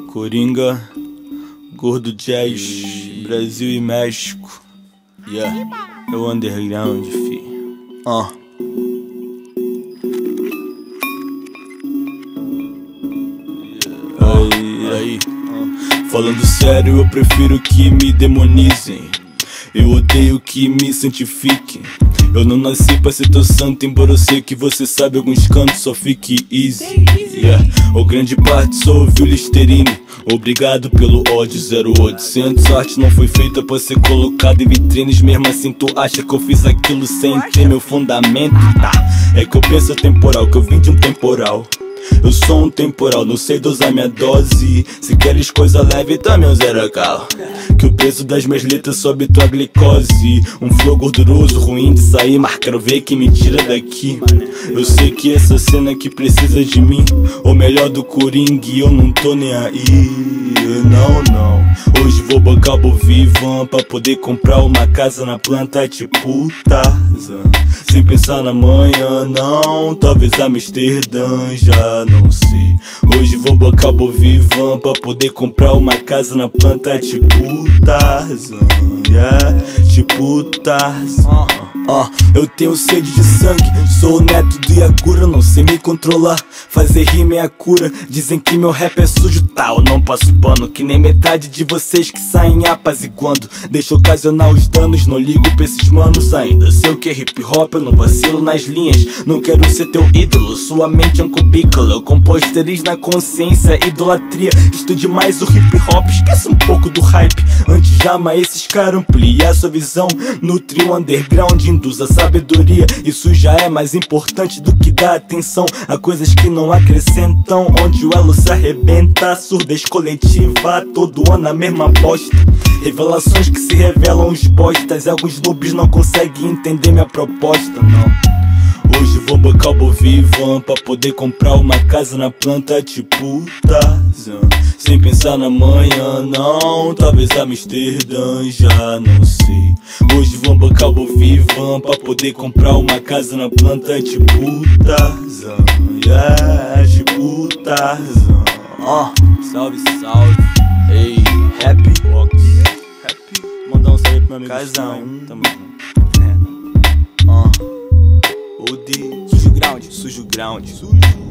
Coringa, Gordo Jazz, Brasil e México. Yeah, é o underground, fi. Aí. Falando sério, eu prefiro que me demonizem. Eu odeio que me santifiquem. Eu não nasci pra ser teu santo, embora eu sei que você sabe alguns cantos, só fique easy. Yeah. Ou grande parte só ouviu Listerine. Obrigado pelo ódio 0800. Arte não foi feita pra ser colocada em vitrines. Mesmo assim tu acha que eu fiz aquilo sem ter meu fundamento? Tá, é que eu penso temporal, que eu vim de um temporal. Eu sou um temporal, não sei dosar minha dose. Se queres coisa leve, também um zero cal. Que o peso das minhas letras sobe tua glicose. Um flow gorduroso, ruim de sair, mas quero ver quem me tira daqui. Eu sei que essa cena aqui precisa de mim, ou melhor do Coringa, e eu não tô nem aí. Não. Hoje vou bancar o Vivan pra poder comprar uma casa na planta tipo Tarzan. Sem pensar na manhã, não. Talvez Amsterdã, já não sei. Hoje vou bancar o Vivan pra poder comprar uma casa na planta tipo Tarzan. Yeah, tipo Tarzan. Eu tenho sede de sangue, sou o neto do Yakura, não sei me controlar. Fazer rima é a cura, dizem que meu rap é sujo, tá? Eu não passo pano, que nem metade de vocês que saem apaziguando. Deixa ocasionar os danos, não ligo pra esses manos ainda. Sei o que é hip hop, eu não vacilo nas linhas. Não quero ser teu ídolo, sua mente é um cubículo. Eu compôs esterês na consciência, idolatria. Estude mais o hip hop, esquece um pouco do hype. Antes de amar esses caras, amplia sua visão. Nutre o underground, induz a sabedoria. Isso já é mais importante do que dar atenção a coisas que não acrescentam. Onde o elo se arrebenta, surdez coletiva, todo ano a mesma bosta. Revelações que se revelam os bostas, e alguns noobs não conseguem entender minha proposta, não. Hoje vou bancar o Vivan pra poder comprar uma casa na planta tipo Tarzan. Sem pensar na manhã, não. Talvez Amsterdã, já não sei. Hoje vou bancar o Vivan pra poder comprar uma casa na planta tipo Tarzan. Yeah, tipo Tarzan. Salve. Ei, Happy Box. Mandar um salve pro meu amigo Casa 1, tamo junto. Sujo ground.